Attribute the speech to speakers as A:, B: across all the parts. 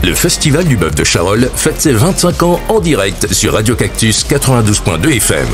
A: Le Festival du Bœuf de Charolles fête ses 25 ans en direct sur Radio Cactus 92.2 FM.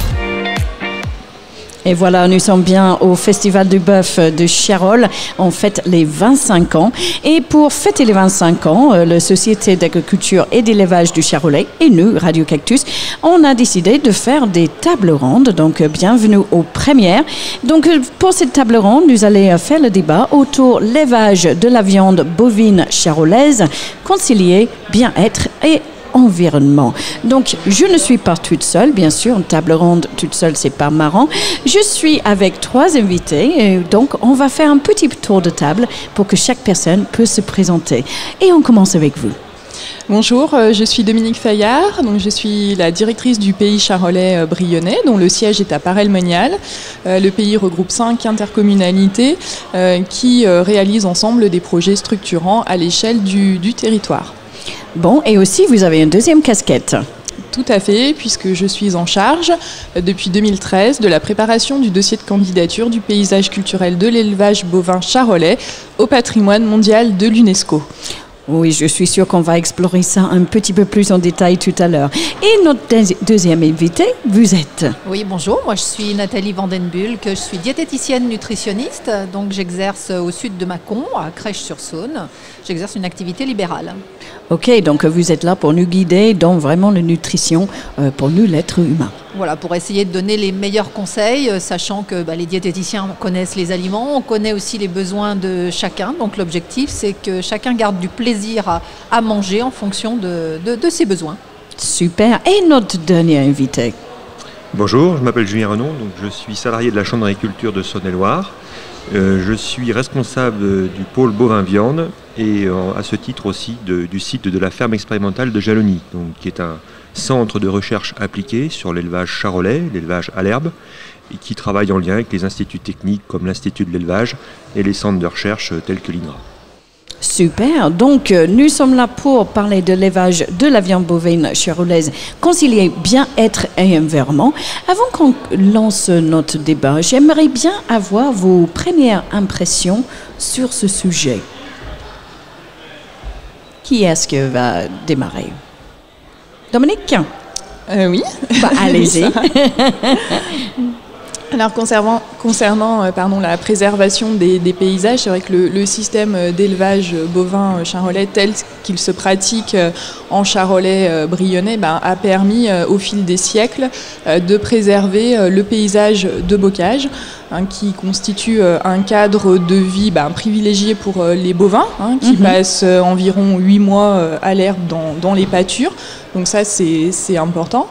B: Et voilà, nous sommes bien au Festival du Bœuf de Charolles. On fête les 25 ans. Et pour fêter les 25 ans, la Société d'agriculture et d'élevage du Charolais et nous, Radio Cactus, on a décidé de faire des tables rondes. Donc, bienvenue aux premières. Donc, pour cette table ronde, nous allons faire le débat autour de l'élevage de la viande bovine charolaise, concilier bien-être et environnement. Donc, je ne suis pas toute seule, bien sûr, une table ronde toute seule, c'est pas marrant. Je suis avec 3 invités, et donc on va faire un petit tour de table pour que chaque personne puisse se présenter. Et on commence avec vous.
C: Bonjour, je suis Dominique Fayard, donc je suis la directrice du pays charolais brionnais, dont le siège est à Paray-le-Monial. Le pays regroupe 5 intercommunalités qui réalisent ensemble des projets structurants à l'échelle du territoire.
B: Bon, et aussi, vous avez une deuxième casquette.
C: Tout à fait, puisque je suis en charge, depuis 2013, de la préparation du dossier de candidature du paysage culturel de l'élevage bovin charolais au patrimoine mondial de l'UNESCO.
B: Oui, je suis sûre qu'on va explorer ça un petit peu plus en détail tout à l'heure. Et notre deuxième invité, vous êtes...
D: Oui, bonjour, moi je suis Nathalie Vandenbulk, je suis diététicienne nutritionniste, donc j'exerce au sud de Mâcon, à Crèche-sur-Saône. J'exerce une activité libérale.
B: Ok, donc vous êtes là pour nous guider dans vraiment la nutrition pour nous, l'être humain.
D: Voilà, pour essayer de donner les meilleurs conseils, sachant que les diététiciens connaissent les aliments, on connaît aussi les besoins de chacun. Donc l'objectif, c'est que chacun garde du plaisir à manger en fonction de ses besoins.
B: Super. Et notre dernier invité.
E: Bonjour, je m'appelle Julien Renon, donc je suis salarié de la Chambre d'agriculture de Saône-et-Loire. Je suis responsable du pôle bovin-viande et à ce titre aussi du site de la ferme expérimentale de Jalony, donc, qui est un centre de recherche appliquée sur l'élevage charolais, l'élevage à l'herbe, et qui travaille en lien avec les instituts techniques comme l'Institut de l'élevage et les centres de recherche tels que l'INRA.
B: Super. Donc, nous sommes là pour parler de l'élevage de la viande bovine charolaise, concilier bien-être et environnement. Avant qu'on lance notre débat, j'aimerais bien avoir vos premières impressions sur ce sujet. Qui est-ce qui va démarrer? Dominique?
C: Oui.
B: Allez-y.
C: Alors concernant la préservation des paysages, c'est vrai que le système d'élevage bovin charolais tel qu'il se pratique en Charolais brionnais a permis au fil des siècles de préserver le paysage de bocage, qui constitue un cadre de vie privilégié pour les bovins, qui passent environ 8 mois à l'herbe dans les pâtures. Donc ça, c'est important.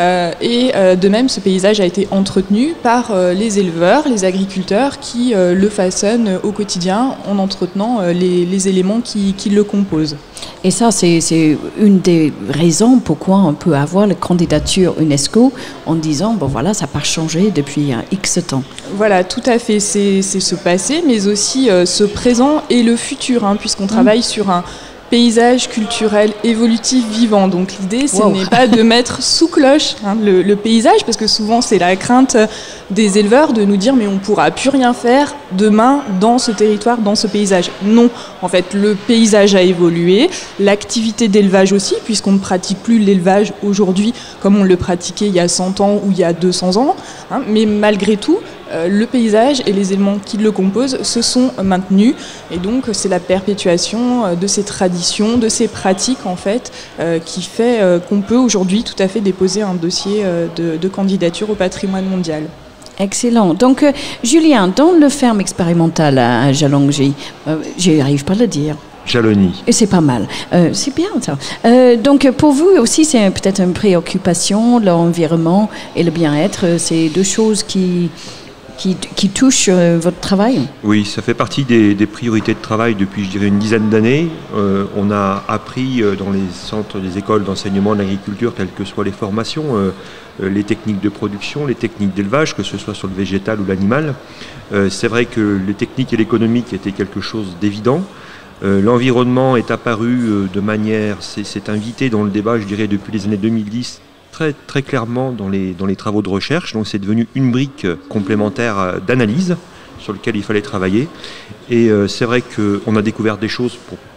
C: Et de même, ce paysage a été entretenu par les éleveurs, les agriculteurs qui le façonnent au quotidien en entretenant les éléments qui le composent.
B: Et ça, c'est une des raisons pourquoi on peut avoir la candidature UNESCO en disant, voilà, ça n'a pas changé depuis X temps.
C: Voilà, tout à fait. C'est ce passé, mais aussi ce présent et le futur, puisqu'on travaille sur un paysage culturel évolutif vivant. Donc l'idée, ce n'est pas de mettre sous cloche le paysage, parce que souvent c'est la crainte des éleveurs de nous dire mais on ne pourra plus rien faire demain dans ce territoire, dans ce paysage. Non, en fait le paysage a évolué, l'activité d'élevage aussi, puisqu'on ne pratique plus l'élevage aujourd'hui comme on le pratiquait il y a 100 ans ou il y a 200 ans, mais malgré tout, le paysage et les éléments qui le composent se sont maintenus, et donc c'est la perpétuation de ces traditions, de ces pratiques en fait, qui fait qu'on peut aujourd'hui tout à fait déposer un dossier de candidature au patrimoine mondial.
B: Excellent. Donc Julien, dans le ferme expérimentale à Jalongy, j'y arrive pas à le dire.
E: Jalony.
B: Et c'est pas mal. C'est bien ça. Donc pour vous aussi, c'est peut-être une préoccupation, l'environnement et le bien-être. C'est deux choses qui touchent votre travail?
E: Oui, ça fait partie des priorités de travail depuis, je dirais, une dizaine d'années. On a appris dans les centres, les écoles d'enseignement de l'agriculture, quelles que soient les formations, les techniques de production, les techniques d'élevage, que ce soit sur le végétal ou l'animal. C'est vrai que les techniques et l'économique étaient quelque chose d'évident. L'environnement est apparu de manière, c'est invité dans le débat, je dirais, depuis les années 2010, très, très clairement dans les travaux de recherche. Donc c'est devenu une brique complémentaire d'analyse sur laquelle il fallait travailler. Et c'est vrai qu'on a découvert des choses pour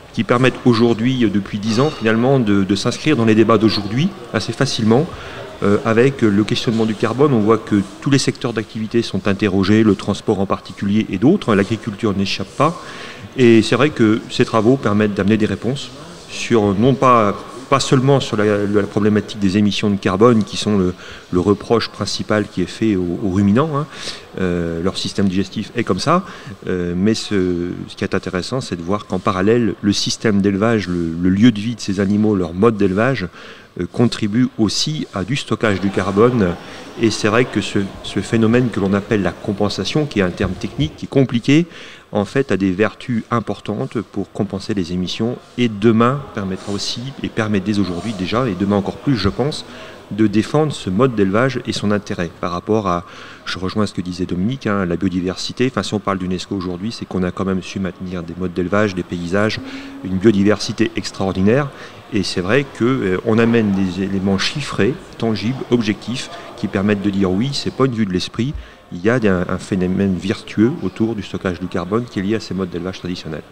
E: qui permettent aujourd'hui, depuis 10 ans finalement, de s'inscrire dans les débats d'aujourd'hui assez facilement. Avec le questionnement du carbone, on voit que tous les secteurs d'activité sont interrogés, le transport en particulier et d'autres, l'agriculture n'échappe pas. Et c'est vrai que ces travaux permettent d'amener des réponses sur, non pas seulement sur la problématique des émissions de carbone, qui sont le reproche principal qui est fait aux ruminants, hein. Leur système digestif est comme ça, mais ce qui est intéressant, c'est de voir qu'en parallèle, le système d'élevage, le lieu de vie de ces animaux, leur mode d'élevage, contribue aussi à du stockage du carbone. Et c'est vrai que ce phénomène que l'on appelle la compensation, qui est un terme technique, qui est compliqué, en fait a des vertus importantes pour compenser les émissions, et demain permettra aussi, et permet dès aujourd'hui déjà, et demain encore plus je pense, de défendre ce mode d'élevage et son intérêt par rapport à, je rejoins ce que disait Dominique, hein, la biodiversité. Enfin, si on parle d'UNESCO aujourd'hui, c'est qu'on a quand même su maintenir des modes d'élevage, des paysages, une biodiversité extraordinaire. Et c'est vrai qu'on amène des éléments chiffrés, tangibles, objectifs, qui permettent de dire oui, c'est pas une vue de l'esprit, il y a un phénomène vertueux autour du stockage du carbone qui est lié à ces modes d'élevage traditionnels.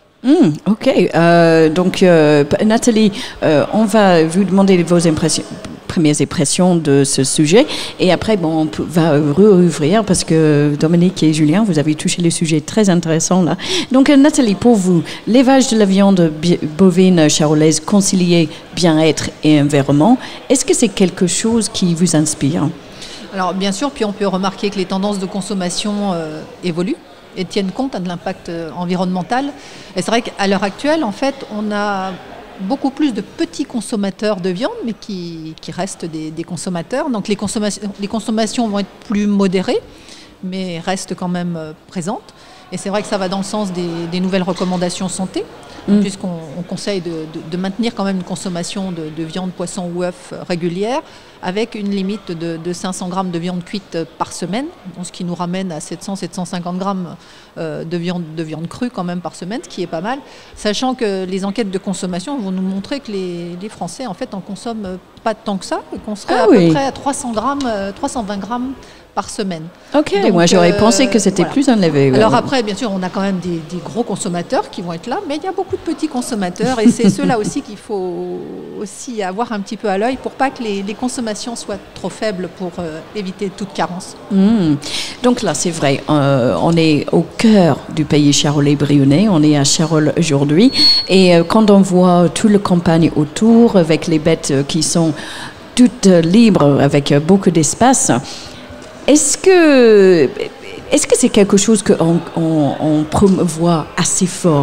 B: Ok, donc Nathalie, on va vous demander vos premières impressions de ce sujet, et après on va rouvrir parce que Dominique et Julien, vous avez touché le sujet très intéressant là. Donc Nathalie, pour vous, l'élevage de la viande bovine charolaise concilié bien-être et environnement, est-ce que c'est quelque chose qui vous inspire?
D: Alors bien sûr, puis on peut remarquer que les tendances de consommation évoluent et tiennent compte de l'impact environnemental. Et c'est vrai qu'à l'heure actuelle, en fait, on a beaucoup plus de petits consommateurs de viande, mais qui restent des consommateurs. Donc les consommations vont être plus modérées, mais restent quand même présentes. Et c'est vrai que ça va dans le sens des nouvelles recommandations santé, puisqu'on conseille de maintenir quand même une consommation de viande, poisson ou œufs régulière, avec une limite de 500 grammes de viande cuite par semaine, donc ce qui nous ramène à 700-750 grammes de viande crue quand même par semaine, ce qui est pas mal, sachant que les enquêtes de consommation vont nous montrer que les Français en fait en consomment pas tant que ça, et qu'on serait à peu près à 320 grammes par semaine.
B: Ok, donc, moi j'aurais pensé que c'était plus enlevé.
D: Alors après, bien sûr, on a quand même des gros consommateurs qui vont être là, mais il y a beaucoup de petits consommateurs, et c'est ceux-là aussi qu'il faut aussi avoir un petit peu à l'œil pour pas que les consommations soient trop faibles pour éviter toute carence.
B: Donc là, c'est vrai, on est au cœur du pays charolais-brionnais, on est à Charolles aujourd'hui, et quand on voit toute la campagne autour, avec les bêtes qui sont toutes libres, avec beaucoup d'espace, est-ce que c'est quelque chose qu'on promouvoit assez fort?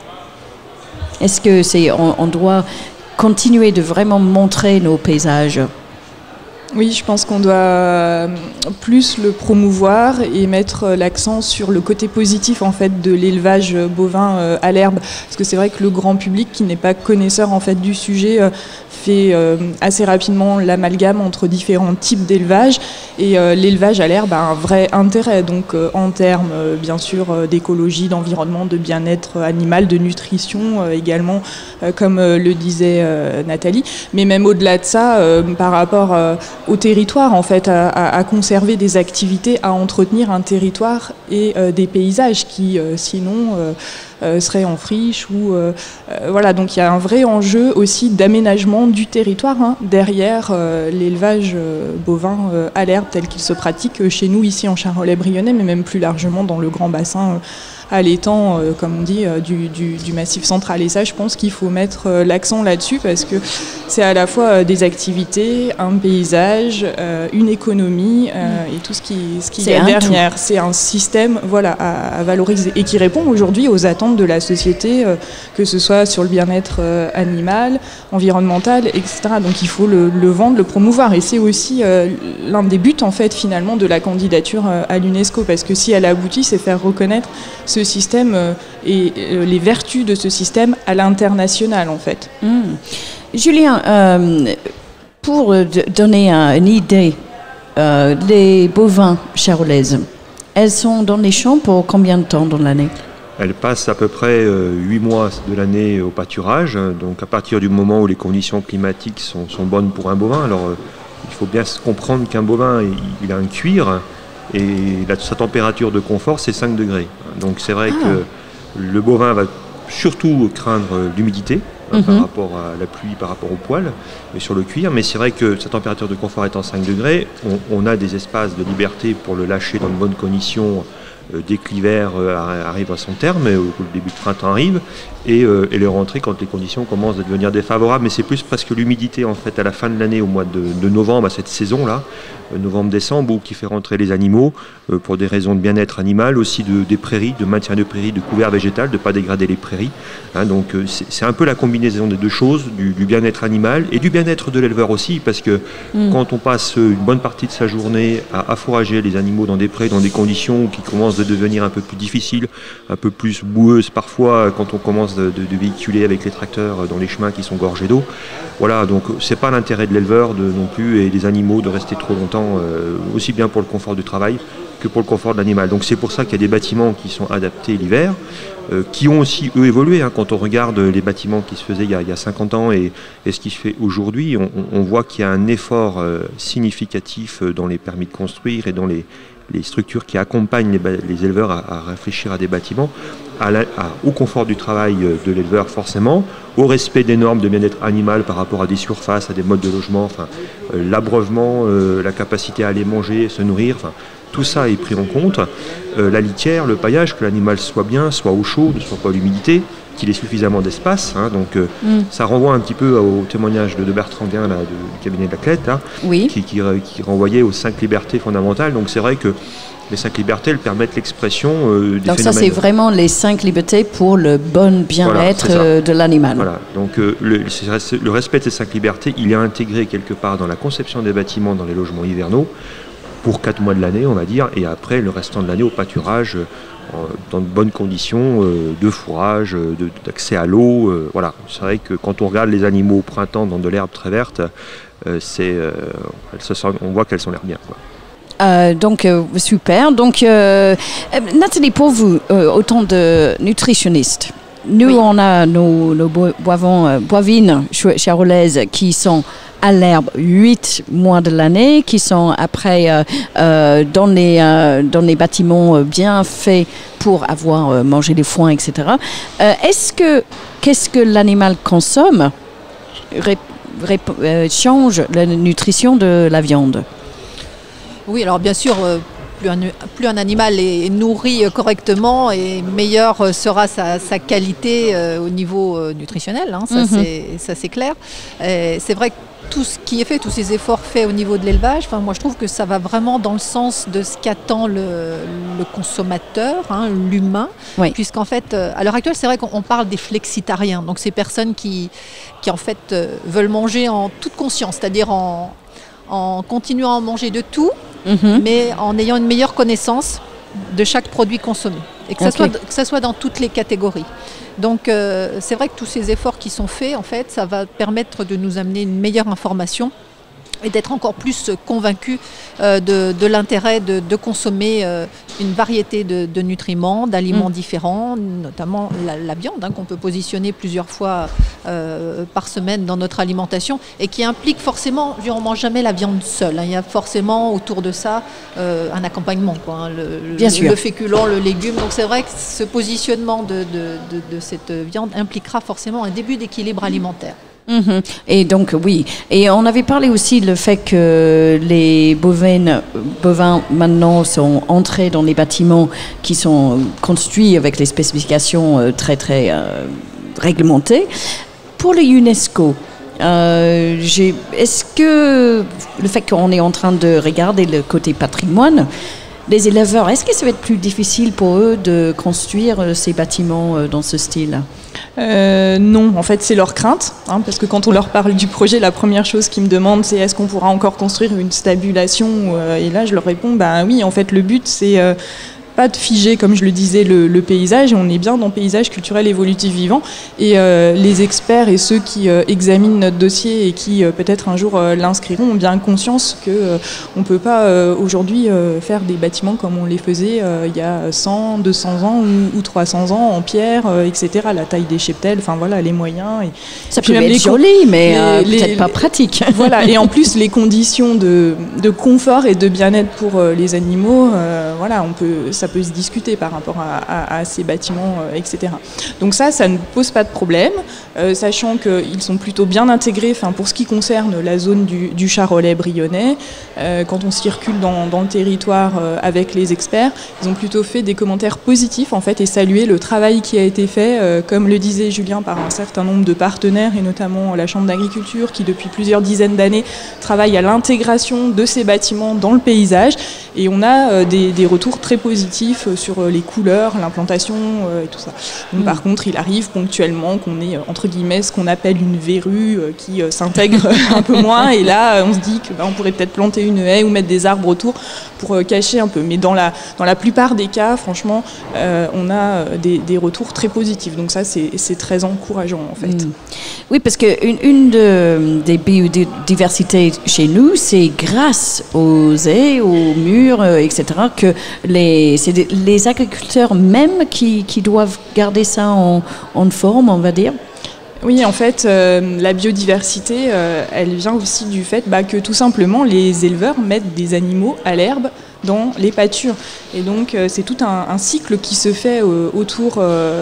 B: Est-ce que on doit continuer de vraiment montrer nos paysages?
C: Oui, je pense qu'on doit plus le promouvoir et mettre l'accent sur le côté positif en fait de l'élevage bovin à l'herbe, parce que c'est vrai que le grand public qui n'est pas connaisseur en fait du sujet fait assez rapidement l'amalgame entre différents types d'élevage, et l'élevage à l'herbe a un vrai intérêt, donc en termes bien sûr d'écologie, d'environnement, de bien-être animal, de nutrition également, comme le disait Nathalie, mais même au-delà de ça, par rapport au territoire, en fait, à conserver des activités, à entretenir un territoire et des paysages qui, sinon, seraient en friche. Voilà, donc il y a un vrai enjeu aussi d'aménagement du territoire derrière l'élevage bovin à l'herbe tel qu'il se pratique chez nous, ici en Charolais-Brionnais, mais même plus largement dans le grand bassin à l'étang, comme on dit, du Massif central. Et ça, je pense qu'il faut mettre l'accent là-dessus, parce que c'est à la fois des activités, un paysage, une économie et tout ce qui y a derrière. C'est un système à valoriser et qui répond aujourd'hui aux attentes de la société, que ce soit sur le bien-être animal, environnemental, etc. Donc il faut le vendre, le promouvoir. Et c'est aussi l'un des buts, en fait, finalement, de la candidature à l'UNESCO, parce que si elle aboutit, c'est faire reconnaître ce système et les vertus de ce système à l'international, en fait.
B: Julien, pour donner une idée, les bovins charolaises, elles sont dans les champs pour combien de temps dans l'année?
E: Elles passent à peu près 8 mois de l'année au pâturage, donc à partir du moment où les conditions climatiques sont bonnes pour un bovin. Alors il faut bien comprendre qu'un bovin, il a un cuir, et sa température de confort, c'est 5 degrés. Donc c'est vrai que le bovin va surtout craindre l'humidité par rapport à la pluie, par rapport au poil et sur le cuir. Mais c'est vrai que sa température de confort étant 5 degrés, on a des espaces de liberté pour le lâcher dans de bonnes conditions dès que l'hiver arrive à son terme, ou le début de printemps arrive, et le rentrer quand les conditions commencent à devenir défavorables. Mais c'est plus presque l'humidité en fait à la fin de l'année, au mois de novembre, à cette saison-là, novembre-décembre, qui fait rentrer les animaux pour des raisons de bien-être animal, aussi des prairies, de maintien de prairies, de couvert végétal, de ne pas dégrader les prairies. Donc c'est un peu la combinaison des deux choses, du bien-être animal et du bien-être de l'éleveur aussi, parce que quand on passe une bonne partie de sa journée à fourrager les animaux dans des prés, dans des conditions qui commencent de devenir un peu plus difficiles, un peu plus boueuses parfois, quand on commence de véhiculer avec les tracteurs dans les chemins qui sont gorgés d'eau. Voilà, donc c'est pas l'intérêt de l'éleveur non plus et des animaux de rester trop longtemps, aussi bien pour le confort du travail que pour le confort de l'animal. Donc c'est pour ça qu'il y a des bâtiments qui sont adaptés l'hiver, qui ont aussi eux évolué. Quand on regarde les bâtiments qui se faisaient il y a 50 ans et ce qui se fait aujourd'hui, on voit qu'il y a un effort significatif dans les permis de construire et dans les structures qui accompagnent les éleveurs à réfléchir à des bâtiments, au confort du travail de l'éleveur forcément, au respect des normes de bien-être animal par rapport à des surfaces, à des modes de logement, l'abreuvement, la capacité à aller manger, se nourrir, tout ça est pris en compte. La litière, le paillage, que l'animal soit bien, soit au chaud, ne soit pas à l'humidité, qu'il ait suffisamment d'espace. Donc ça renvoie un petit peu au témoignage de Bertrand Guin, du cabinet de la Clette, qui renvoyait aux 5 libertés fondamentales. Donc c'est vrai que les 5 libertés, elles permettent l'expression des
B: Donc
E: phénomènes.
B: ça, c'est vraiment les 5 libertés pour le bon bien-être de l'animal.
E: Voilà, donc le respect de ces 5 libertés, il est intégré quelque part dans la conception des bâtiments, dans les logements hivernaux, pour 4 mois de l'année, on va dire, et après le restant de l'année au pâturage, dans de bonnes conditions de fourrage, d'accès à l'eau. Voilà. C'est vrai que quand on regarde les animaux au printemps dans de l'herbe très verte, on voit qu'elles sont l'air bien, quoi.
B: Donc super. Donc Nathalie, pour vous, autant de nutritionnistes, nous on a nos bovines charolaises qui sont à l'herbe 8 mois de l'année, qui sont après dans les bâtiments bien faits pour avoir mangé des foins, etc. Qu'est-ce que l'animal consomme change la nutrition de la viande?
D: Oui, alors bien sûr, plus un animal est nourri correctement et meilleure sera sa qualité au niveau nutritionnel, ça c'est clair. C'est vrai que tout ce qui est fait, tous ces efforts faits au niveau de l'élevage, moi je trouve que ça va vraiment dans le sens de ce qu'attend le consommateur, l'humain, puisqu'en fait, à l'heure actuelle, c'est vrai qu'on parle des flexitariens, donc ces personnes qui en fait veulent manger en toute conscience, c'est-à-dire en continuant à manger de tout, mais en ayant une meilleure connaissance de chaque produit consommé, et que ça soit dans toutes les catégories. Donc c'est vrai que tous ces efforts qui sont faits, en fait, ça va permettre de nous amener une meilleure information et d'être encore plus convaincus de l'intérêt de consommer une variété de nutriments, d'aliments différents, notamment la viande, qu'on peut positionner plusieurs fois par semaine dans notre alimentation et qui implique forcément, on ne mange jamais la viande seule, il y a forcément autour de ça un accompagnement, le féculent, le légume. Donc c'est vrai que ce positionnement de cette viande impliquera forcément un début d'équilibre alimentaire.
B: Et donc oui, et on avait parlé aussi le fait que les bovins maintenant sont entrés dans les bâtiments qui sont construits avec les spécifications très très réglementées. Pour le UNESCO, est-ce que le fait qu'on est en train de regarder le côté patrimoine, les éleveurs, est-ce que ça va être plus difficile pour eux de construire ces bâtiments dans ce style ?
C: Non, en fait c'est leur crainte, parce que quand on leur parle du projet, la première chose qu'ils me demandent c'est est-ce qu'on pourra encore construire une stabulation, et là je leur réponds oui, en fait le but c'est pas de figer, comme je le disais, le paysage, et on est bien dans le paysage culturel évolutif vivant, et les experts et ceux qui examinent notre dossier et qui peut-être un jour l'inscriront ont bien conscience qu'on ne peut pas aujourd'hui faire des bâtiments comme on les faisait il y a 100, 200 ans ou 300 ans en pierre, etc. La taille des cheptels, les moyens. Et
B: ça peut être joli, mais peut-être pas pratique.
C: Voilà, et en plus les conditions de confort et de bien-être pour les animaux, ça ça peut se discuter par rapport à ces bâtiments, etc. Donc ça ne pose pas de problème, sachant qu'ils sont plutôt bien intégrés, pour ce qui concerne la zone du Charolais brionnais. Quand on circule dans le territoire avec les experts, ils ont plutôt fait des commentaires positifs en fait et salué le travail qui a été fait, comme le disait Julien, par un certain nombre de partenaires et notamment la Chambre d'agriculture qui depuis plusieurs dizaines d'années travaille à l'intégration de ces bâtiments dans le paysage, et on a des retours très positifs sur les couleurs, l'implantation et tout ça. Donc par contre, il arrive ponctuellement qu'on ait entre guillemets ce qu'on appelle une verrue qui s'intègre un peu moins, et là on se dit que on pourrait peut-être planter une haie ou mettre des arbres autour pour cacher un peu. Mais dans la plupart des cas, franchement, on a des retours très positifs. Donc ça, c'est très encourageant en fait.
B: Oui, parce qu'une des biodiversités chez nous, c'est grâce aux haies, aux murs, etc., que c'est les agriculteurs même qui doivent garder ça en forme, on va dire.
C: Oui, en fait, la biodiversité, elle vient aussi du fait que tout simplement les éleveurs mettent des animaux à l'herbe dans les pâtures. Et donc c'est tout un cycle qui se fait autour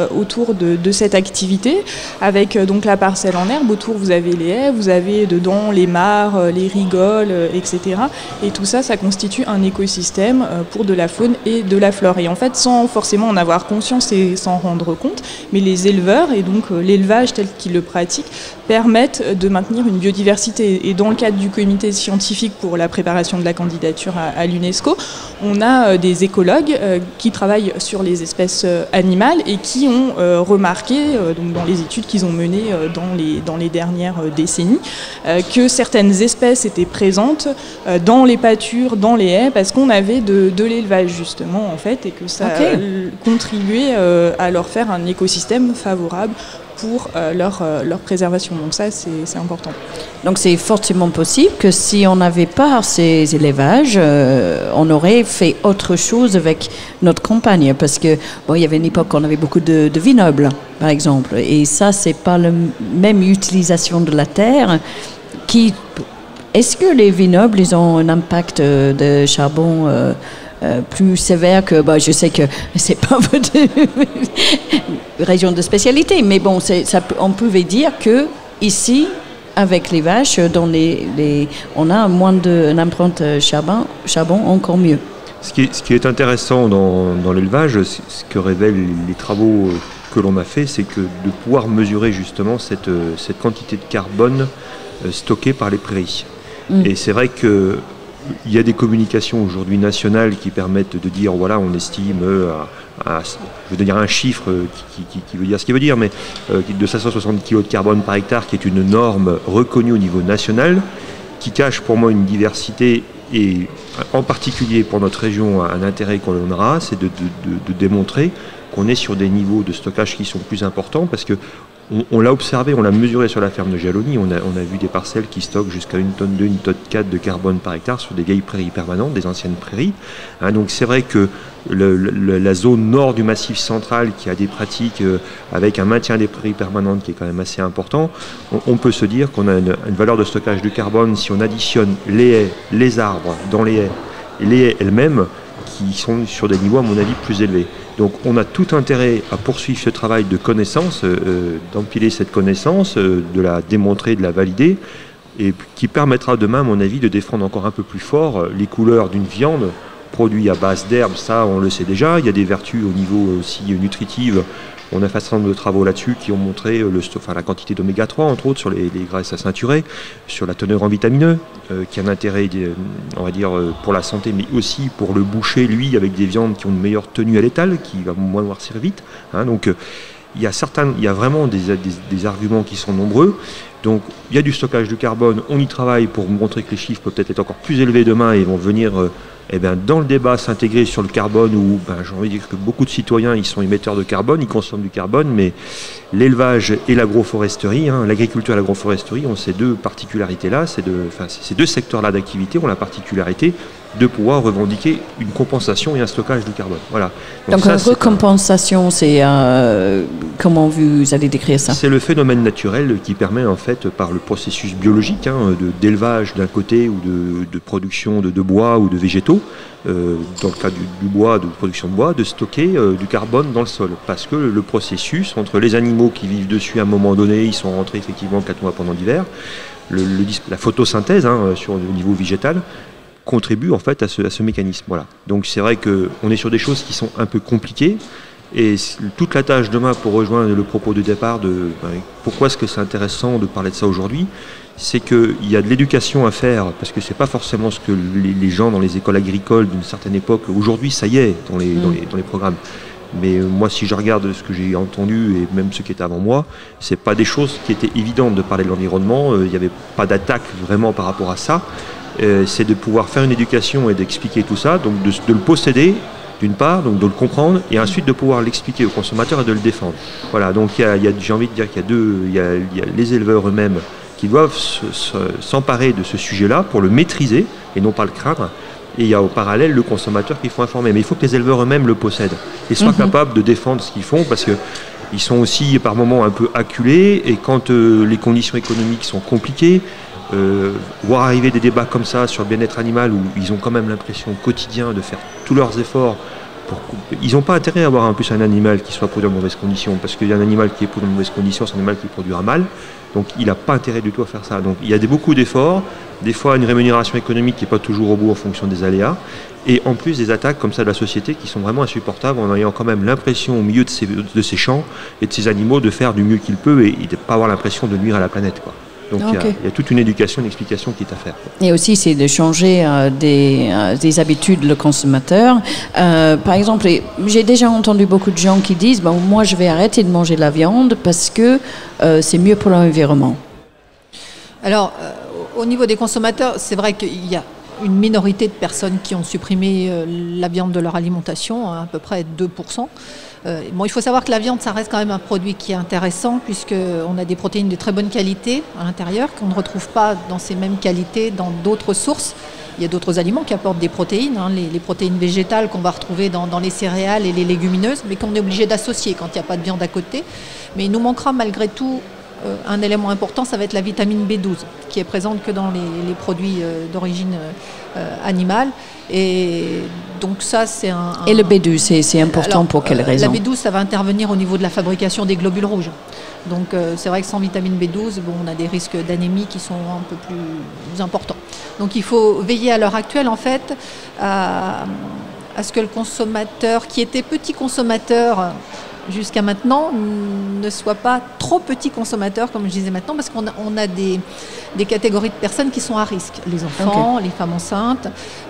C: de cette activité, avec donc la parcelle en herbe. Autour vous avez les haies, vous avez dedans les mares, les rigoles, etc. Et tout ça, ça constitue un écosystème pour de la faune et de la flore. Et en fait, sans forcément en avoir conscience et s'en rendre compte, mais les éleveurs et donc l'élevage tel qu'ils le pratiquent permettent de maintenir une biodiversité. Et dans le cadre du comité scientifique pour la préparation de la candidature à l'UNESCO, on a des écologues qui travaillent sur les espèces animales et qui ont remarqué, donc dans les études qu'ils ont menées dans les dernières décennies, que certaines espèces étaient présentes dans les pâtures, dans les haies, parce qu'on avait de l'élevage justement en fait, et que ça contribuait à leur faire un écosystème favorable pour leur préservation. Donc ça, c'est important.
B: Donc c'est fortement possible que si on n'avait pas ces élevages, on aurait fait autre chose avec notre campagne. Parce que il y avait une époque où on avait beaucoup de vignobles, par exemple. Et ça, c'est pas la même utilisation de la terre Est-ce que les vignobles, ils ont un impact de charbon plus sévère que... je sais que c'est pas votre région de spécialité, mais bon, on pouvait dire que ici, avec les vaches, on a moins d'une empreinte charbon, encore mieux.
E: Ce qui est intéressant dans l'élevage, ce que révèlent les travaux que l'on a fait, c'est que de pouvoir mesurer justement cette quantité de carbone stockée par les prairies. Et c'est vrai que il y a des communications aujourd'hui nationales qui permettent de dire, voilà, on estime je veux dire un chiffre qui veut dire ce qu'il veut dire, mais de 560 kg de carbone par hectare, qui est une norme reconnue au niveau national, qui cache pour moi une diversité, et en particulier pour notre région, un intérêt qu'on aura, c'est de démontrer qu'on est sur des niveaux de stockage qui sont plus importants, parce que on l'a observé, on l'a mesuré sur la ferme de Jalony, on a vu des parcelles qui stockent jusqu'à 1,2 tonne, 1,4 tonne de carbone par hectare sur des vieilles prairies permanentes, des anciennes prairies. Donc c'est vrai que la zone nord du Massif central, qui a des pratiques avec un maintien des prairies permanentes qui est quand même assez important, on peut se dire qu'on a une valeur de stockage du carbone, si on additionne les haies, les arbres dans les haies et les haies elles-mêmes, qui sont sur des niveaux à mon avis plus élevés. Donc on a tout intérêt à poursuivre ce travail de connaissance, d'empiler cette connaissance, de la démontrer, de la valider, et qui permettra demain, à mon avis, de défendre encore un peu plus fort les couleurs d'une viande produite à base d'herbe. Ça, on le sait déjà. Il y a des vertus au niveau aussi nutritive. On a fait un certain nombre de travaux là-dessus qui ont montré la quantité d'oméga 3, entre autres, sur les graisses à ceinturer, sur la teneur en vitamineux, qui a un intérêt, on va dire, pour la santé, mais aussi pour le boucher, lui, avec des viandes qui ont une meilleure tenue à l'étal, qui va moins noircir vite. Donc, il y a vraiment des arguments qui sont nombreux. Donc, il y a du stockage de carbone. On y travaille pour montrer que les chiffres peuvent peut-être être encore plus élevés demain et vont venir... dans le débat s'intégrer sur le carbone, où j'ai envie de dire que beaucoup de citoyens ils sont émetteurs de carbone, ils consomment du carbone, mais l'élevage et l'agroforesterie, l'agriculture et l'agroforesterie ont ces deux particularités-là, ces deux secteurs-là d'activité ont la particularité de pouvoir revendiquer une compensation et un stockage du carbone. Voilà.
B: Donc une recompensation, c'est comment vous allez décrire ça?
E: C'est le phénomène naturel qui permet en fait fait par le processus biologique d'élevage d'un côté ou de production de bois ou de végétaux, dans le cas du bois, de production de bois, de stocker du carbone dans le sol. Parce que le processus entre les animaux qui vivent dessus à un moment donné, ils sont rentrés effectivement 4 mois pendant l'hiver, la photosynthèse au niveau végétal contribue en fait à ce mécanisme. Voilà. Donc c'est vrai qu'on est sur des choses qui sont un peu compliquées. Et toute la tâche demain, pour rejoindre le propos de départ pourquoi est-ce que c'est intéressant de parler de ça aujourd'hui, c'est qu'il y a de l'éducation à faire, parce que c'est pas forcément ce que les gens dans les écoles agricoles d'une certaine époque, aujourd'hui ça y est, dans les programmes. Mais moi, si je regarde ce que j'ai entendu, et même ceux qui étaient avant moi, c'est pas des choses qui étaient évidentes de parler de l'environnement, il n'y avait pas d'attaque vraiment par rapport à ça. C'est de pouvoir faire une éducation et d'expliquer tout ça, donc de le posséder, d'une part, donc de le comprendre, et ensuite de pouvoir l'expliquer aux consommateurs et de le défendre. Voilà, donc j'ai envie de dire qu'il y a les éleveurs eux-mêmes qui doivent s'emparer de ce sujet-là pour le maîtriser et non pas le craindre. Et il y a au parallèle le consommateur qu'il faut informer. Mais il faut que les éleveurs eux-mêmes le possèdent et soient capables de défendre ce qu'ils font, parce qu'ils sont aussi par moments un peu acculés, et quand les conditions économiques sont compliquées, voir arriver des débats comme ça sur le bien-être animal où ils ont quand même l'impression au quotidien de faire tous leurs efforts ils n'ont pas intérêt à avoir en plus un animal qui soit produit en mauvaises conditions, parce qu'il y a un animal qui est produit en mauvaises conditions, c'est un animal qui produira mal, donc il n'a pas intérêt du tout à faire ça. Donc il y a beaucoup d'efforts, des fois une rémunération économique qui n'est pas toujours au bout en fonction des aléas, et en plus des attaques comme ça de la société qui sont vraiment insupportables, en ayant quand même l'impression au milieu de ces champs et de ces animaux de faire du mieux qu'il peut et de ne pas avoir l'impression de nuire à la planète, quoi. Donc il y a toute une éducation, une explication qui est à faire.
B: Et aussi, c'est de changer des habitudes le consommateur. Par exemple, j'ai déjà entendu beaucoup de gens qui disent moi, je vais arrêter de manger de la viande parce que c'est mieux pour l'environnement.
D: Alors, au niveau des consommateurs, c'est vrai qu'il y a une minorité de personnes qui ont supprimé la viande de leur alimentation, à peu près 2%. Il faut savoir que la viande, ça reste quand même un produit qui est intéressant, puisqu'on a des protéines de très bonne qualité à l'intérieur, qu'on ne retrouve pas dans ces mêmes qualités dans d'autres sources. Il y a d'autres aliments qui apportent des protéines, les protéines végétales qu'on va retrouver dans les céréales et les légumineuses, mais qu'on est obligé d'associer quand il n'y a pas de viande à côté. Mais il nous manquera malgré tout un élément important, ça va être la vitamine B12, qui est présente que dans les produits d'origine animale. Et donc ça, c'est Et
B: le B12, c'est important. Alors, pour quelle raison?
D: La B12, ça va intervenir au niveau de la fabrication des globules rouges. Donc c'est vrai que sans vitamine B12, on a des risques d'anémie qui sont un peu plus importants. Donc il faut veiller à l'heure actuelle, en fait, à ce que le consommateur, qui était petit consommateur jusqu'à maintenant, ne soit pas trop petit consommateur, comme je disais maintenant, parce qu'on a des catégories de personnes qui sont à risque. Les enfants, les femmes enceintes,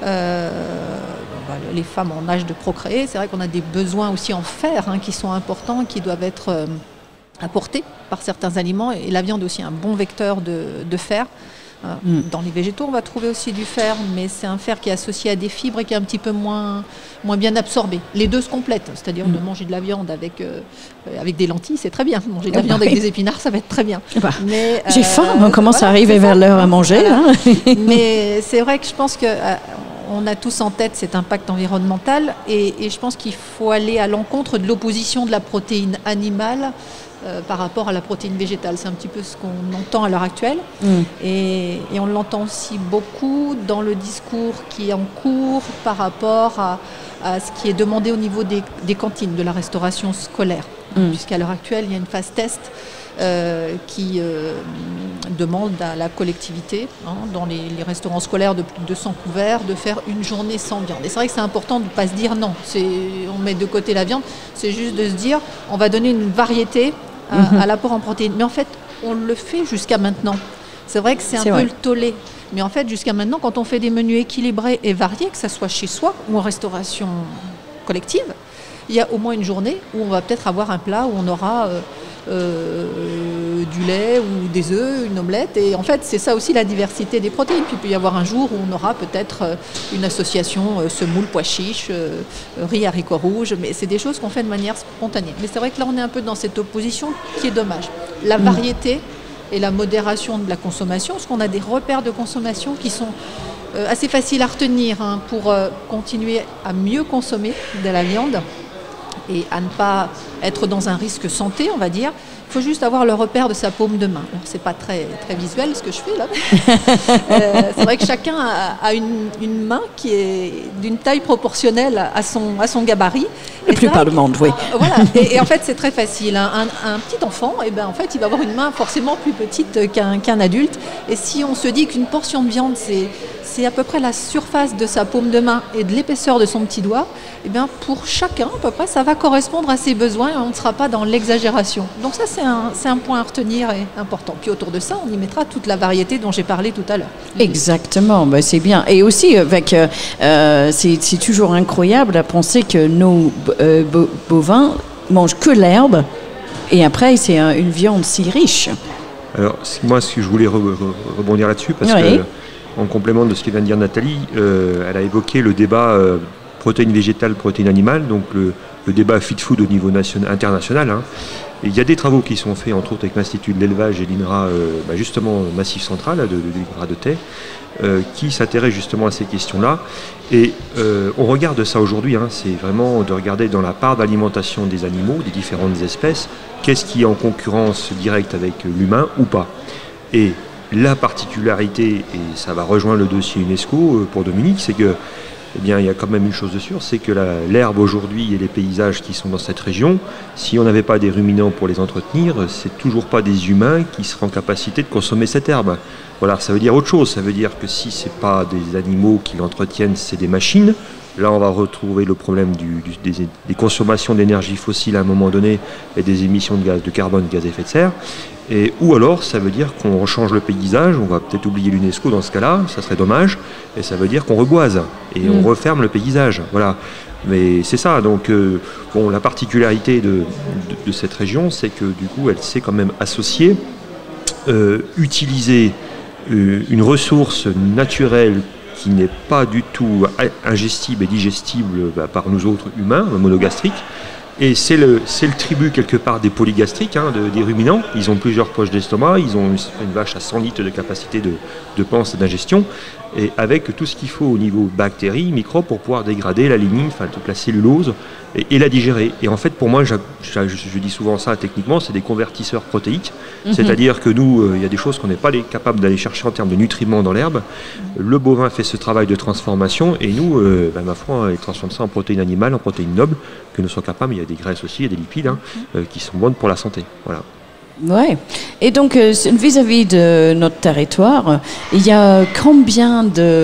D: les femmes en âge de procréer. C'est vrai qu'on a des besoins aussi en fer qui sont importants, qui doivent être apportés par certains aliments. Et la viande est aussi un bon vecteur de fer. Dans les végétaux, on va trouver aussi du fer, mais c'est un fer qui est associé à des fibres et qui est un petit peu moins bien absorbé. Les deux se complètent, c'est-à-dire de manger de la viande avec des lentilles, c'est très bien. Manger de la viande avec des épinards, ça va être très bien.
B: Mais, j'ai faim, on commence à arriver vers l'heure à manger.
D: Voilà. Mais c'est vrai que je pense qu'on a tous en tête cet impact environnemental et je pense qu'il faut aller à l'encontre de l'opposition de la protéine animale par rapport à la protéine végétale. C'est un petit peu ce qu'on entend à l'heure actuelle. Et on l'entend aussi beaucoup dans le discours qui est en cours par rapport à ce qui est demandé au niveau des cantines, de la restauration scolaire. Puisqu'à l'heure actuelle, il y a une phase test qui demande à la collectivité, dans les restaurants scolaires de plus de 200 couverts, de faire une journée sans viande. Et c'est vrai que c'est important de ne pas se dire non, on met de côté la viande, c'est juste de se dire on va donner une variété à l'apport en protéines. Mais en fait, on le fait jusqu'à maintenant. C'est vrai que c'est un peu le tollé. Mais en fait, jusqu'à maintenant, quand on fait des menus équilibrés et variés, que ce soit chez soi ou en restauration collective, il y a au moins une journée où on va peut-être avoir un plat où on aura du lait ou des œufs, une omelette. Et en fait, c'est ça aussi la diversité des protéines. Puis il peut y avoir un jour où on aura peut-être une association semoule, pois chiches, riz, haricots rouges. Mais c'est des choses qu'on fait de manière spontanée. Mais c'est vrai que là, on est un peu dans cette opposition qui est dommage. La variété et la modération de la consommation, parce qu'on a des repères de consommation qui sont assez faciles à retenir pour continuer à mieux consommer de la viande et à ne pas être dans un risque santé, on va dire. Il faut juste avoir le repère de sa paume de main. Alors, c'est pas très, très visuel ce que je fais là. C'est vrai que chacun a une main qui est d'une taille proportionnelle à son gabarit.
B: La plupart du monde, oui.
D: Voilà. Et en fait, c'est très facile. Un petit enfant, en fait, il va avoir une main forcément plus petite qu'un adulte. Et si on se dit qu'une portion de viande, c'est à peu près la surface de sa paume de main et de l'épaisseur de son petit doigt, pour chacun, à peu près, ça va correspondre à ses besoins et on ne sera pas dans l'exagération. Donc ça, c'est un point à retenir et important. Puis autour de ça, on y mettra toute la variété dont j'ai parlé tout à l'heure.
B: Exactement, c'est bien. Et aussi, c'est toujours incroyable à penser que nos bovins mangent que l'herbe et après, c'est une viande si riche.
E: Alors, moi, ce que je voulais rebondir là-dessus, parce que en complément de ce que vient de dire Nathalie, elle a évoqué le débat protéines végétales, protéines animales, donc le débat Fit Food au niveau international. Et il y a des travaux qui sont faits, entre autres avec l'Institut de l'élevage et l'INRA, justement Massif Central, de l'INRA de Thais, qui s'intéressent justement à ces questions-là. Et on regarde ça aujourd'hui, c'est vraiment de regarder dans la part d'alimentation des animaux, des différentes espèces, qu'est-ce qui est en concurrence directe avec l'humain ou pas. Et la particularité, et ça va rejoindre le dossier UNESCO pour Dominique, c'est que il y a quand même une chose de sûre, c'est que l'herbe aujourd'hui et les paysages qui sont dans cette région, si on n'avait pas des ruminants pour les entretenir, c'est toujours pas des humains qui seraient en capacité de consommer cette herbe. Voilà, ça veut dire autre chose, ça veut dire que si c'est pas des animaux qui l'entretiennent, c'est des machines. Là, on va retrouver le problème des consommations d'énergie fossile à un moment donné et des émissions de carbone, de gaz à effet de serre. Ou alors, ça veut dire qu'on change le paysage, on va peut-être oublier l'UNESCO dans ce cas-là, ça serait dommage, et ça veut dire qu'on reboise et on referme le paysage. Voilà. Mais c'est ça, donc la particularité de cette région, c'est que du coup, elle sait quand même associer, utiliser une ressource naturelle qui n'est pas du tout ingestible et digestible par nous autres humains, monogastriques. Et c'est le tribut quelque part des polygastriques, des ruminants. Ils ont plusieurs poches d'estomac, ils ont une vache à 100 litres de capacité de panse et d'ingestion, et avec tout ce qu'il faut au niveau bactéries, microbes, pour pouvoir dégrader la lignine, toute la cellulose, et la digérer. Et en fait, pour moi, je dis souvent ça techniquement, c'est des convertisseurs protéiques. C'est-à-dire que nous, il y a des choses qu'on n'est pas capable d'aller chercher en termes de nutriments dans l'herbe. Le bovin fait ce travail de transformation, et nous, ma foi, il transforme ça en protéines animales, en protéines nobles, que nous sommes capables. Il y a des graisses aussi et des lipides qui sont bonnes pour la santé. Voilà.
B: Ouais. Et donc, vis-à-vis de notre territoire, il y a combien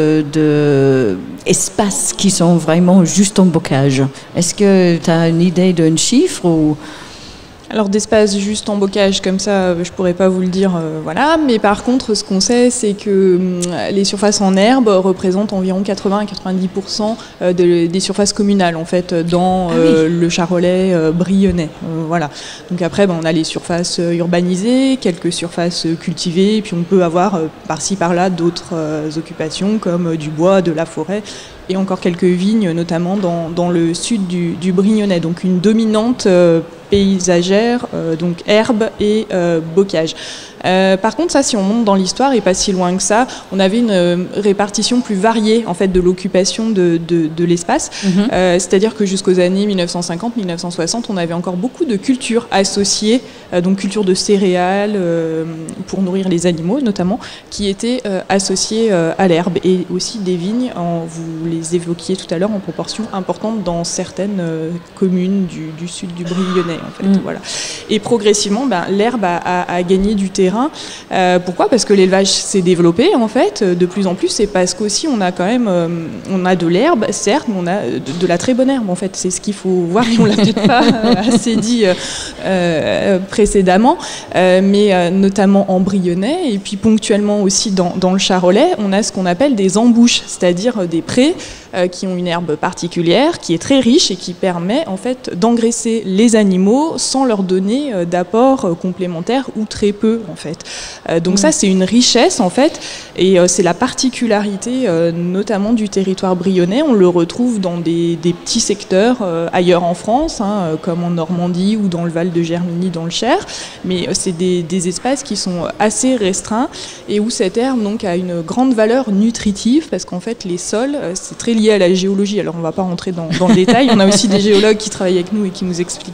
B: d'espaces qui sont vraiment juste en bocage? Est-ce que tu as une idée d'un chiffre ou...
C: Alors d'espace juste en bocage comme ça, je pourrais pas vous le dire, voilà. Mais par contre, ce qu'on sait, c'est que les surfaces en herbe représentent environ 80 à 90% des surfaces communales en fait dans le Charolais brionnais. Voilà. Donc après, on a les surfaces urbanisées, quelques surfaces cultivées, et puis on peut avoir par-ci par-là d'autres occupations comme du bois, de la forêt. Et encore quelques vignes, notamment dans le sud du Brionnais. Donc une dominante paysagère, donc herbe et bocage. Par contre, ça, si on monte dans l'histoire et pas si loin que ça, on avait une répartition plus variée en fait de l'occupation de l'espace. C'est-à-dire que jusqu'aux années 1950-1960, on avait encore beaucoup de cultures associées, donc cultures de céréales pour nourrir les animaux notamment, qui étaient associées à l'herbe, et aussi des vignes. Vous les évoquiez tout à l'heure, en proportion importante dans certaines communes du sud du Brionnais en fait. Voilà. Et progressivement, l'herbe a gagné du terrain. Pourquoi ? Parce que l'élevage s'est développé en fait de plus en plus, et parce qu'aussi on a quand même on a de l'herbe, certes, mais on a de la très bonne herbe en fait. C'est ce qu'il faut voir, et on l'a peut-être pas assez dit précédemment, mais notamment en Brionnais, et puis ponctuellement aussi dans le Charolais, on a ce qu'on appelle des embouches, c'est-à-dire des prés qui ont une herbe particulière, qui est très riche et qui permet en fait d'engraisser les animaux sans leur donner d'apport complémentaire ou très peu en fait. Donc ça, c'est une richesse en fait, et c'est la particularité notamment du territoire brionnais. On le retrouve dans des petits secteurs ailleurs en France, comme en Normandie ou dans le Val de Germigny dans le Cher, mais c'est des espaces qui sont assez restreints, et où cette herbe donc a une grande valeur nutritive, parce qu'en fait les sols, c'est très lié à la géologie. Alors on ne va pas rentrer dans le détail, on a aussi des géologues qui travaillent avec nous et qui nous expliquent ça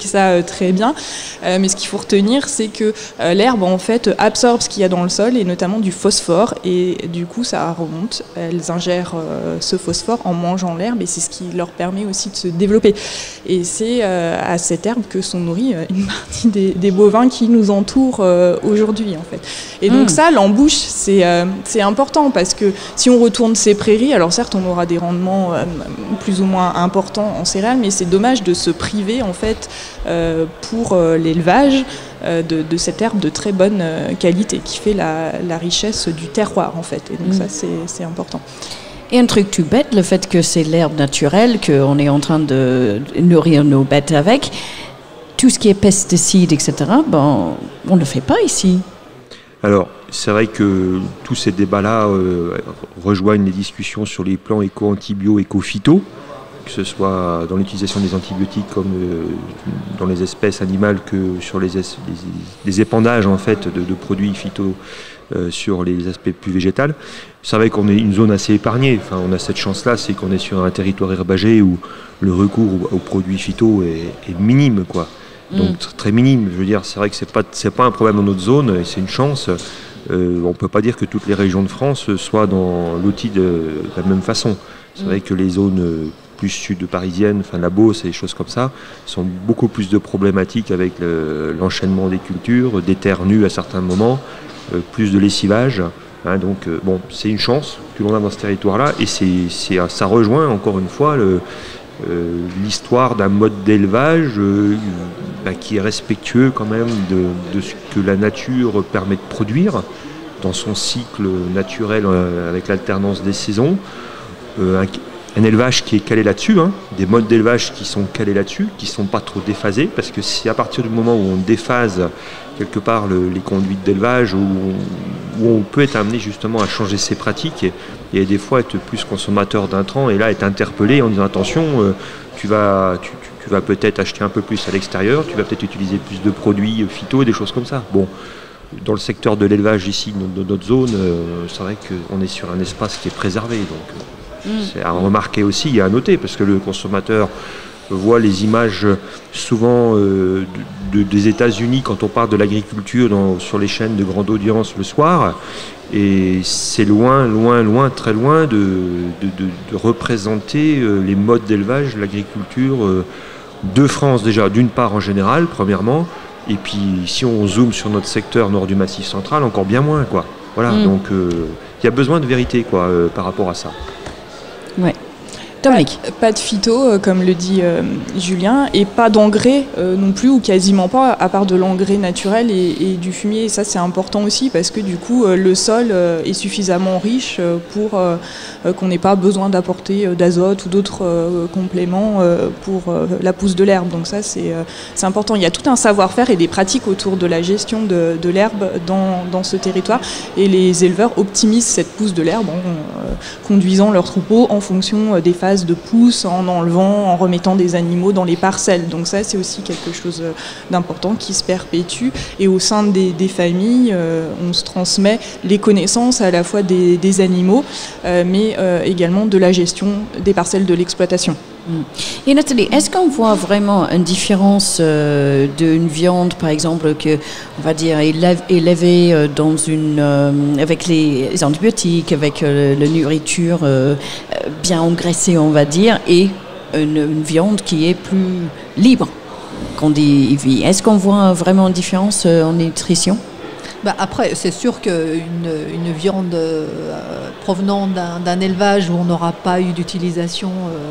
C: très bien. Mais ce qu'il faut retenir, c'est que l'herbe en fait absorbe ce qu'il y a dans le sol et notamment du phosphore, et du coup ça remonte. Elles ingèrent ce phosphore en mangeant l'herbe, et c'est ce qui leur permet aussi de se développer. Et c'est à cette herbe que sont nourris une partie des bovins qui nous entourent aujourd'hui en fait. Et donc ça, l'embouche, c'est important, parce que si on retourne ces prairies, alors certes on aura des rendements plus ou moins importants en céréales, mais c'est dommage de se priver en fait pour l'élevage de cette herbe de très bonne qualité qui fait la richesse du terroir en fait. Et donc ça c'est important.
B: Et un truc tout bête, le fait que c'est l'herbe naturelle, qu'on est en train de nourrir nos bêtes avec, tout ce qui est pesticides, etc., on ne le fait pas ici.
E: Alors, c'est vrai que tous ces débats-là rejoignent les discussions sur les plans éco-antibio, éco-phyto, que ce soit dans l'utilisation des antibiotiques comme dans les espèces animales que sur les épandages en fait, de produits phyto sur les aspects plus végétaux. C'est vrai qu'on est une zone assez épargnée. Enfin, on a cette chance-là, c'est qu'on est sur un territoire herbagé où le recours aux produits phyto est minime, quoi. Donc très minime. Je veux dire, c'est vrai que c'est pas un problème dans notre zone, et c'est une chance. On peut pas dire que toutes les régions de France soient dans l'outil de la même façon. C'est vrai que les zones plus sud parisiennes, enfin la Beauce et des choses comme ça, sont beaucoup plus de problématiques avec l'enchaînement des cultures, des terres nues à certains moments, plus de lessivage. Hein, donc bon, c'est une chance que l'on a dans ce territoire-là, et ça rejoint encore une fois l'histoire d'un mode d'élevage qui est respectueux quand même de ce que la nature permet de produire dans son cycle naturel avec l'alternance des saisons. Un élevage qui est calé là-dessus, hein, des modes d'élevage qui sont calés là-dessus, qui ne sont pas trop déphasés, parce que c'est à partir du moment où on déphase quelque part les conduites d'élevage, où on peut être amené justement à changer ses pratiques et des fois être plus consommateur d'intrants, et là être interpellé en disant attention, tu vas peut-être acheter un peu plus à l'extérieur, tu vas peut-être utiliser plus de produits phyto et des choses comme ça. Bon, dans le secteur de l'élevage ici, de notre zone, c'est vrai qu'on est sur un espace qui est préservé, donc c'est à remarquer aussi et à noter, parce que le consommateur voit les images souvent des États-Unis quand on parle de l'agriculture sur les chaînes de grande audience le soir, et c'est loin, très loin de représenter les modes d'élevage, l'agriculture de France déjà, d'une part en général, premièrement, et puis si on zoome sur notre secteur nord du Massif central, encore bien moins, quoi. Voilà, donc il y a besoin de vérité, quoi, par rapport à ça.
B: Ouais.
C: Pas de phyto, comme le dit Julien, et pas d'engrais non plus, ou quasiment pas, à part de l'engrais naturel et du fumier. Et ça, c'est important aussi, parce que du coup, le sol est suffisamment riche pour qu'on n'ait pas besoin d'apporter d'azote ou d'autres compléments pour la pousse de l'herbe. Donc ça, c'est important. Il y a tout un savoir-faire et des pratiques autour de la gestion de l'herbe dans ce territoire. Et les éleveurs optimisent cette pousse de l'herbe en conduisant leurs troupeaux en fonction des phases de pousse, en enlevant, en remettant des animaux dans les parcelles. Donc ça, c'est aussi quelque chose d'important qui se perpétue. Et au sein des familles, on se transmet les connaissances à la fois des animaux, mais également de la gestion des parcelles de l'exploitation.
B: Et Nathalie, est-ce qu'on voit vraiment une différence d'une viande, par exemple, que on va dire élevée dans avec les antibiotiques, avec la nourriture bien engraissée, on va dire, et une viande qui est plus libre, qu'on dit vie. Est-ce qu'on voit vraiment une différence en nutrition?
D: Après, c'est sûr qu'une viande provenant d'un élevage où on n'aura pas eu d'utilisation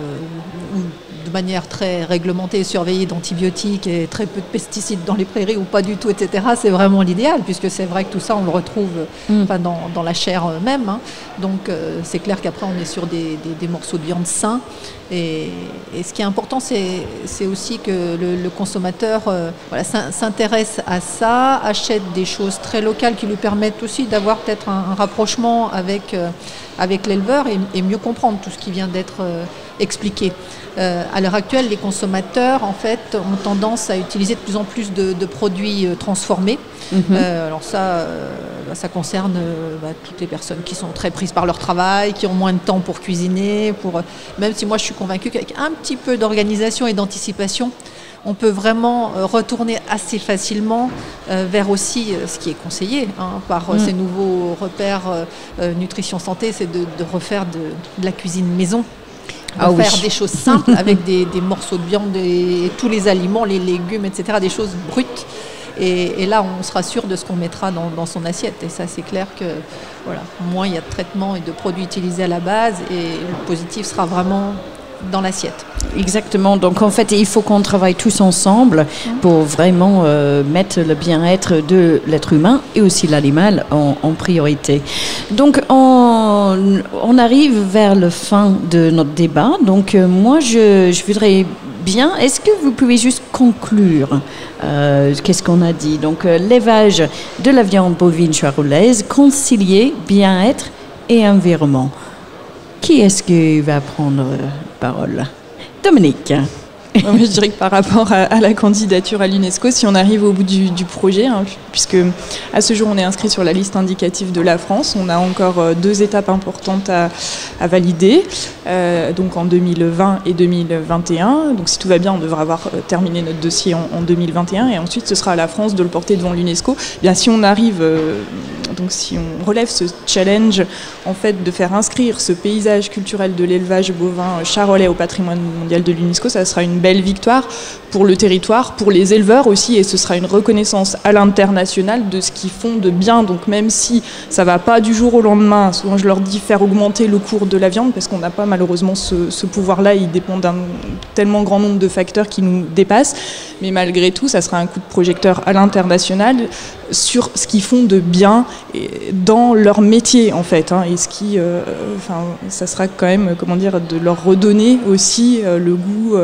D: ou de manière très réglementée et surveillée d'antibiotiques et très peu de pesticides dans les prairies ou pas du tout, etc., c'est vraiment l'idéal, puisque c'est vrai que tout ça, on le retrouve dans la chair même. Hein. Donc, c'est clair qu'après, on est sur des morceaux de viande sains. Et ce qui est important, c'est aussi que le consommateur s'intéresse à ça, achète des choses très locales qui lui permettent aussi d'avoir peut-être un rapprochement avec l'éleveur et mieux comprendre tout ce qui vient d'être expliqué. À l'heure actuelle, les consommateurs en fait, ont tendance à utiliser de plus en plus de produits transformés. Alors ça concerne toutes les personnes qui sont très prises par leur travail, qui ont moins de temps pour cuisiner, même si moi je suis convaincue qu'avec un petit peu d'organisation et d'anticipation, on peut vraiment retourner assez facilement vers aussi ce qui est conseillé par ces nouveaux repères nutrition santé, c'est de refaire de la cuisine maison. Faire des choses simples avec des morceaux de viande et tous les aliments, les légumes, etc., des choses brutes. Et là, on sera sûr de ce qu'on mettra dans son assiette. Et ça, c'est clair que moins il y a de traitements et de produits utilisés à la base, et le positif sera vraiment dans l'assiette.
B: Exactement. Donc, en fait, il faut qu'on travaille tous ensemble pour vraiment mettre le bien-être de l'être humain et aussi l'animal en priorité. Donc, on arrive vers la fin de notre débat. Donc, moi, je voudrais bien. Est-ce que vous pouvez juste conclure qu'est-ce qu'on a dit? Donc, l'élevage de la viande bovine charolaise, concilier bien-être et environnement. Qui est-ce qui va prendre parole? Dominique.
C: Je dirais que par rapport à la candidature à l'UNESCO, si on arrive au bout du projet, puisque à ce jour on est inscrit sur la liste indicative de la France, on a encore 2 étapes importantes à valider, donc en 2020 et 2021. Donc si tout va bien, on devra avoir terminé notre dossier en 2021, et ensuite ce sera à la France de le porter devant l'UNESCO. Bien, si on arrive, donc si on relève ce challenge en fait de faire inscrire ce paysage culturel de l'élevage bovin charolais au patrimoine mondial de l'UNESCO, ça sera une belle victoire pour le territoire, pour les éleveurs aussi, et ce sera une reconnaissance à l'international de ce qu'ils font de bien. Donc même si ça va pas du jour au lendemain, souvent je leur dis faire augmenter le cours de la viande, parce qu'on n'a pas malheureusement ce pouvoir-là, il dépend d'un tellement grand nombre de facteurs qui nous dépassent, mais malgré tout, ça sera un coup de projecteur à l'international sur ce qu'ils font de bien dans leur métier en fait, et ce qui, ça sera quand même, de leur redonner aussi le goût.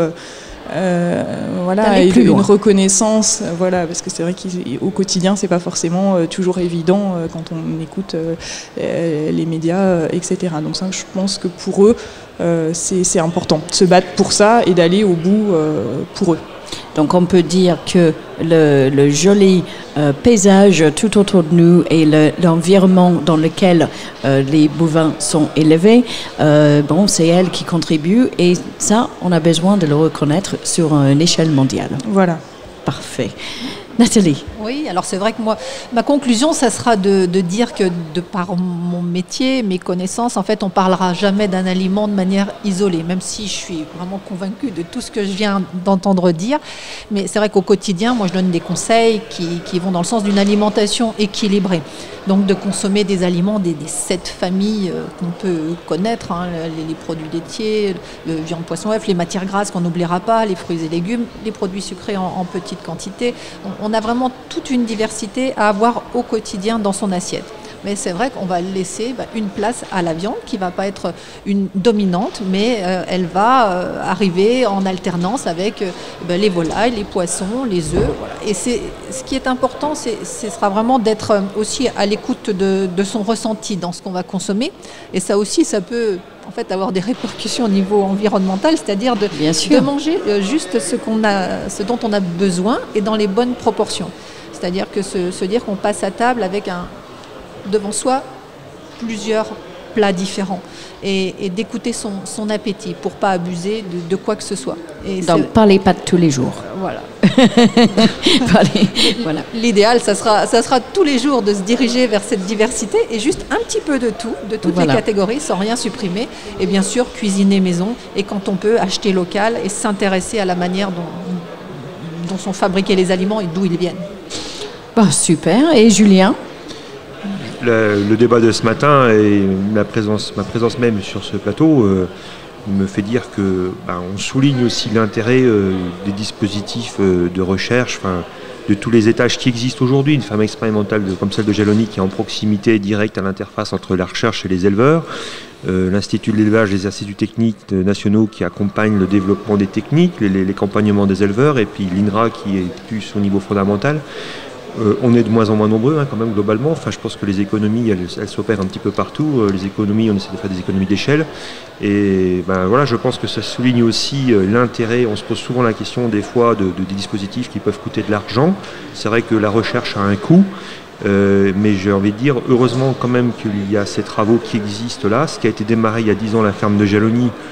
C: Et une reconnaissance, parce que c'est vrai qu'au quotidien c'est pas forcément toujours évident quand on écoute les médias, etc. Donc ça, je pense que pour eux c'est important de se battre pour ça et d'aller au bout pour eux.
B: Donc on peut dire que le joli paysage tout autour de nous et l'environnement dans lequel les bovins sont élevés, c'est elle qui contribue, et ça, on a besoin de le reconnaître sur une échelle mondiale.
C: Voilà.
B: Parfait. Nathalie.
D: Oui, alors c'est vrai que moi, ma conclusion, ça sera de dire que de par mon métier, mes connaissances, en fait, on ne parlera jamais d'un aliment de manière isolée, même si je suis vraiment convaincue de tout ce que je viens d'entendre dire. Mais c'est vrai qu'au quotidien, moi, je donne des conseils qui vont dans le sens d'une alimentation équilibrée. Donc de consommer des aliments des 7 familles qu'on peut connaître, les produits laitiers, le viande, poisson, œufs, les matières grasses qu'on n'oubliera pas, les fruits et légumes, les produits sucrés en petite quantité. On a vraiment toute une diversité à avoir au quotidien dans son assiette. Mais c'est vrai qu'on va laisser une place à la viande qui ne va pas être une dominante, mais elle va arriver en alternance avec les volailles, les poissons, les œufs. Voilà. Et ce qui est important, ce sera vraiment d'être aussi à l'écoute de son ressenti dans ce qu'on va consommer. Et ça aussi, ça peut en fait avoir des répercussions au niveau environnemental, c'est-à-dire de manger juste ce dont on a besoin et dans les bonnes proportions. C'est-à-dire que se dire qu'on passe à table avec devant soi plusieurs plats différents et d'écouter son appétit pour ne pas abuser de quoi que ce soit.
B: Donc pas les pâtes tous les jours.
D: Voilà.
B: Voilà.
D: L'idéal, ça sera tous les jours de se diriger vers cette diversité et juste un petit peu de tout, de toutes les catégories, sans rien supprimer. Et bien sûr, cuisiner maison, et quand on peut, acheter local et s'intéresser à la manière dont sont fabriqués les aliments et d'où ils viennent.
B: Super. Et Julien ?
E: Le débat de ce matin et ma présence même sur ce plateau me fait dire que on souligne aussi l'intérêt des dispositifs de recherche, de tous les étages qui existent aujourd'hui. Une ferme expérimentale comme celle de Jalony qui est en proximité directe à l'interface entre la recherche et les éleveurs. L'Institut de l'élevage, les instituts techniques nationaux qui accompagnent le développement des techniques, l'accompagnement des éleveurs, et puis l'INRA qui est plus au niveau fondamental. On est de moins en moins nombreux quand même globalement. Je pense que les économies elles s'opèrent un petit peu partout. Les économies, on essaie de faire des économies d'échelle. Et je pense que ça souligne aussi l'intérêt. On se pose souvent la question des fois des dispositifs qui peuvent coûter de l'argent. C'est vrai que la recherche a un coût. Mais j'ai envie de dire, heureusement quand même qu'il y a ces travaux qui existent là. Ce qui a été démarré il y a 10 ans, la ferme de Jalony,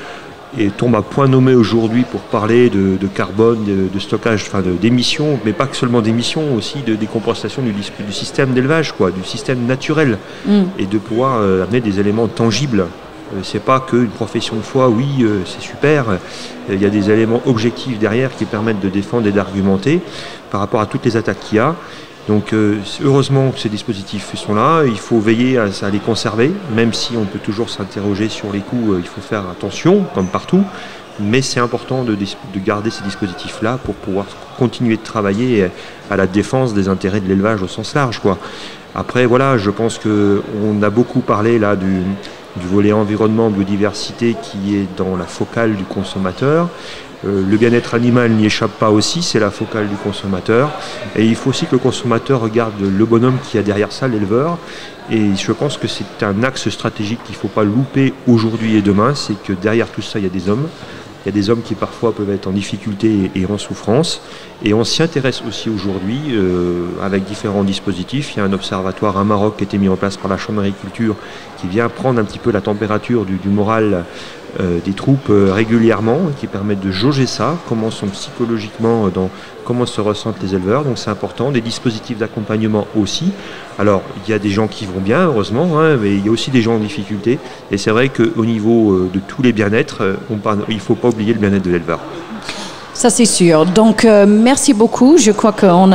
E: et tombe à point nommé aujourd'hui pour parler de carbone, de stockage, enfin d'émissions, mais pas que seulement d'émissions, aussi de décomposition du système d'élevage, quoi, du système naturel, et de pouvoir amener des éléments tangibles. C'est pas qu'une profession de foi, oui, c'est super. Il y a des éléments objectifs derrière qui permettent de défendre et d'argumenter par rapport à toutes les attaques qu'il y a. Donc heureusement que ces dispositifs sont là, il faut veiller à les conserver, même si on peut toujours s'interroger sur les coûts, il faut faire attention, comme partout, mais c'est important de garder ces dispositifs-là pour pouvoir continuer de travailler à la défense des intérêts de l'élevage au sens large, quoi. Après, voilà, je pense qu'on a beaucoup parlé là du volet environnement, biodiversité qui est dans la focale du consommateur. Le bien-être animal n'y échappe pas aussi, c'est la focale du consommateur. Et il faut aussi que le consommateur regarde le bonhomme qui a derrière ça, l'éleveur. Et je pense que c'est un axe stratégique qu'il ne faut pas louper aujourd'hui et demain, c'est que derrière tout ça, il y a des hommes. Il y a des hommes qui parfois peuvent être en difficulté et en souffrance. Et on s'y intéresse aussi aujourd'hui avec différents dispositifs. Il y a un observatoire à Maroc qui a été mis en place par la Chambre d'agriculture qui vient prendre un petit peu la température du moral des troupes régulièrement, qui permettent de jauger ça, comment sont psychologiquement, comment se ressentent les éleveurs. Donc c'est important. Des dispositifs d'accompagnement aussi. Alors il y a des gens qui vont bien, heureusement, mais il y a aussi des gens en difficulté. Et c'est vrai qu'au niveau de tous les bien-être, il ne faut pas oublier le bien-être de l'éleveur.
B: Ça, c'est sûr. Donc, merci beaucoup. Je crois qu'on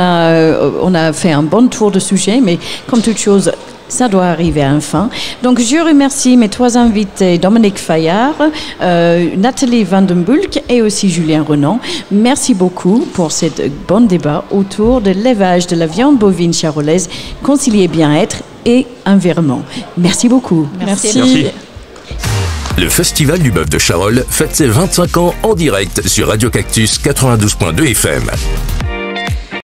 B: a fait un bon tour de sujet, mais comme toute chose, ça doit arriver à un fin. Donc, je remercie mes trois invités, Dominique Fayard, Nathalie Vandenbulk et aussi Julien Renan. Merci beaucoup pour ce bon débat autour de l'élevage de la viande bovine charolaise, concilier bien-être et environnement. Merci beaucoup.
C: Merci.
A: Le Festival du bœuf de Charolles fête ses 25 ans en direct sur Radio Cactus 92.2 FM.